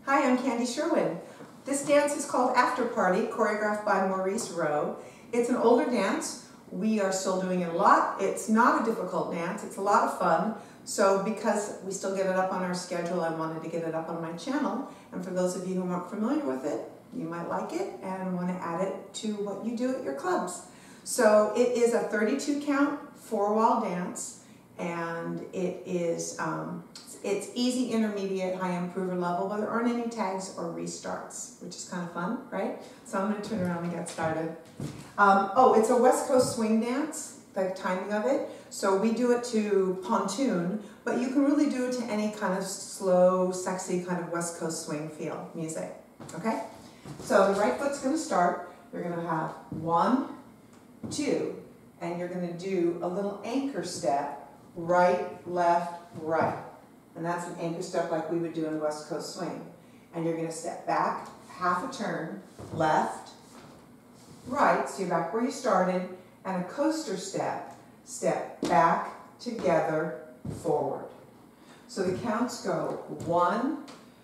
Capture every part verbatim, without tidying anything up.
Hi, I'm Candy Sherwin. This dance is called After Party, choreographed by Maurice Rowe. It's an older dance. We are still doing it a lot. It's not a difficult dance. It's a lot of fun. So because we still get it up on our schedule, I wanted to get it up on my channel. And for those of you who aren't familiar with it, you might like it and want to add it to what you do at your clubs. So it is a thirty-two count, four wall dance, and it is um, it's easy, intermediate, high improver level, but there aren't any tags or restarts, which is kind of fun, right? So I'm going to turn around and get started. Um, oh, it's a West Coast swing dance, the timing of it. So we do it to Pontoon, but you can really do it to any kind of slow, sexy kind of West Coast swing feel music, okay? So the right foot's going to start. You're going to have one, two, and you're going to do a little anchor step, right, left, right. And that's an anchor step like we would do in the West Coast swing. And you're going to step back, half a turn, left, right, so you're back where you started, and a coaster step, step back, together, forward. So the counts go one,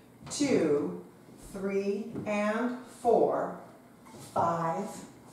two, three, and four, five,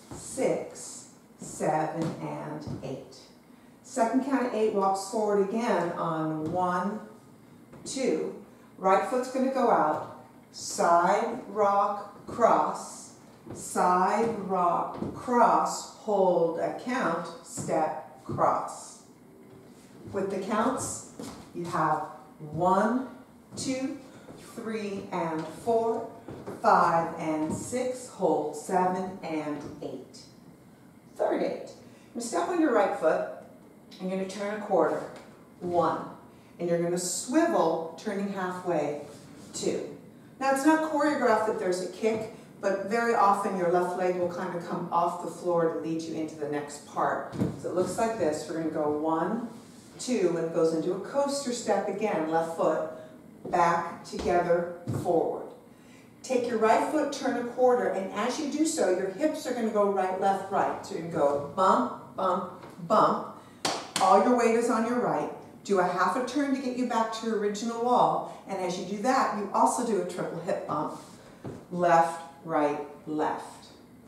six, seven, and eight. Second count of eight walks forward again on one, two. Right foot's going to go out, side, rock, cross, side, rock, cross, hold a count, step, cross. With the counts, you have one, two, three, and four, five, and six, hold seven, and eight. Third eight. You step on your right foot, and you're going to turn a quarter, one. And you're going to swivel, turning halfway, two. Now it's not choreographed that there's a kick, but very often your left leg will kind of come off the floor to lead you into the next part. So it looks like this. We're going to go one, two, and it goes into a coaster step again, left foot, back, together, forward. Take your right foot, turn a quarter, and as you do so, your hips are going to go right, left, right. So you can go bump, bump, bump. All your weight is on your right. Do a half a turn to get you back to your original wall, and as you do that, you also do a triple hip bump. Left, right, left.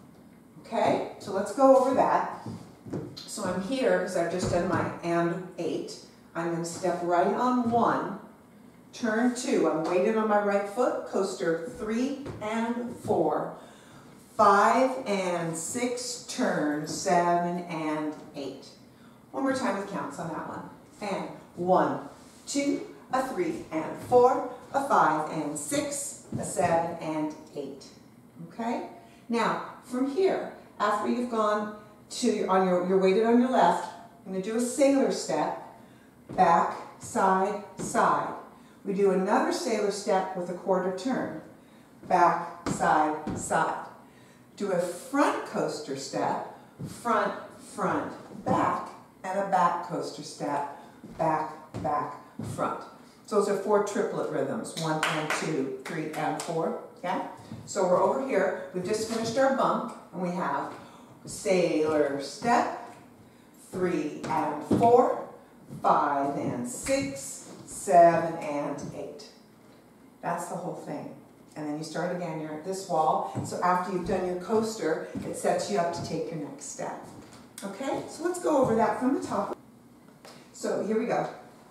Okay, so let's go over that. So I'm here because I've just done my and eight. I'm going to step right on one, turn two. I'm weighted on my right foot, coaster three and four, five and six, turn seven and eight. One more time with counts on that one. And one, two, a three and four, a five and six, a seven and eight. Okay? Now, from here, after you've gone to, on your, you're weighted on your left, I'm going to do a sailor step, back, side, side. We do another sailor step with a quarter turn, back, side, side. Do a front coaster step, front, front, back, and a back coaster step, back, back, front. So those are four triplet rhythms, one and two, three and four, yeah? So we're over here, we've just finished our bump, and we have sailor step, three and four, five and six, seven and eight. That's the whole thing. And then you start again, you're at this wall, so after you've done your coaster, it sets you up to take your next step. Okay, so let's go over that from the top. So here we go.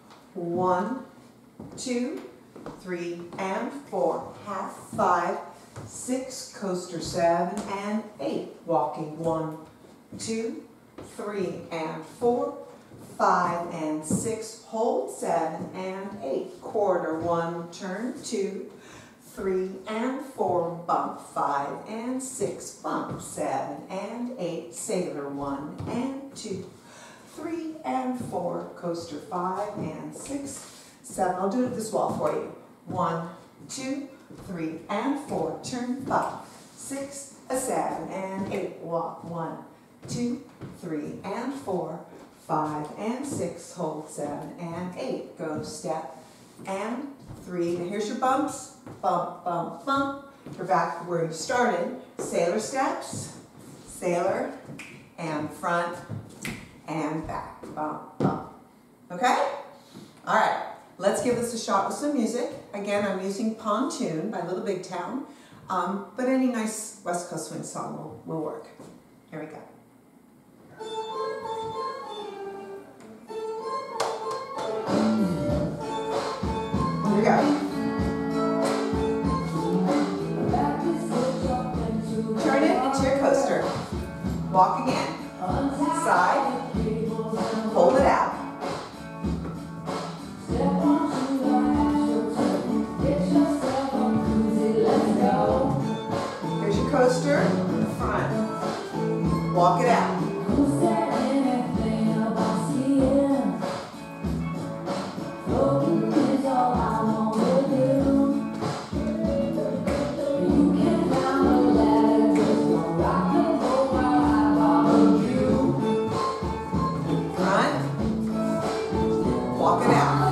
One, two, three, and four, half, five, six, coaster, seven, and eight. Walking, one, two, three, and four, five, and six, hold, seven, and eight. Quarter, one, turn, two, three, and four, bump, five, and six, bump, seven, and eight, sailor, one, and two, three and four, coaster five and six, seven. I'll do it this wall for you. One, two, three and four, turn five, six, a seven and eight, walk one, two, three and four, five and six, hold seven and eight, go step and three. Now here's your bumps, bump, bump, bump. You're back where you started. Sailor steps, sailor and front and back, bump, bump. Okay? All right. let's give this a shot with some music. Again, I'm using Pontoon by Little Big Town, um, but any nice West Coast swing song will, will work. Here we go. Here we go. Turn it into your coaster. Walk again. Side. Hold it out. Here's your coaster. Front. Walk it out. Walk it out.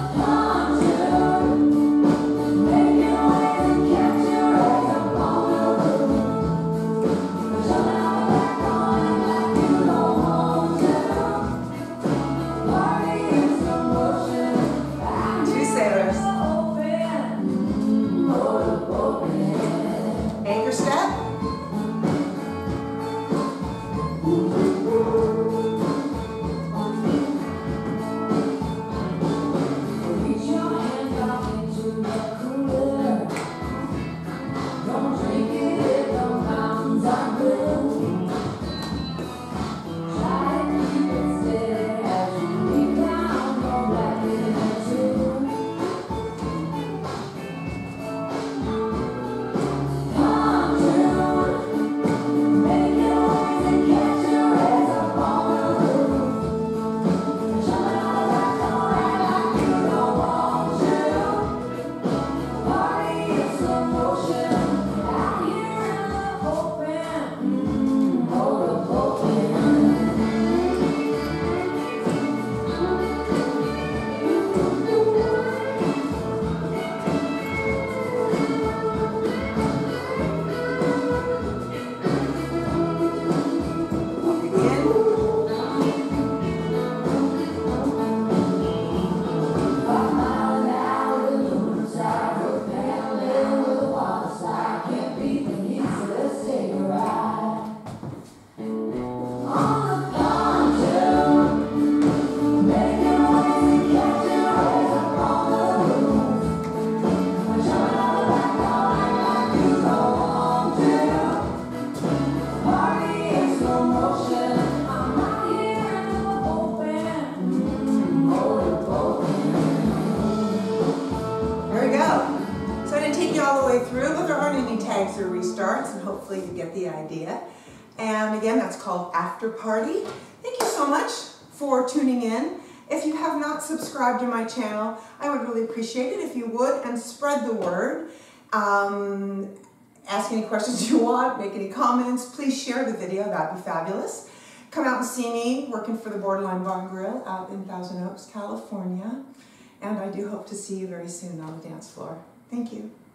Two sailors. Anchor step. All the way through, but there aren't any tags or restarts, and hopefully you get the idea. And again, that's called After Party. Thank you so much for tuning in. If you have not subscribed to my channel, I would really appreciate it if you would, and spread the word. Um, ask any questions you want, make any comments. Please share the video, that'd be fabulous. Come out and see me working for the Borderline Bar and Grill out in Thousand Oaks, California. And I do hope to see you very soon on the dance floor. Thank you.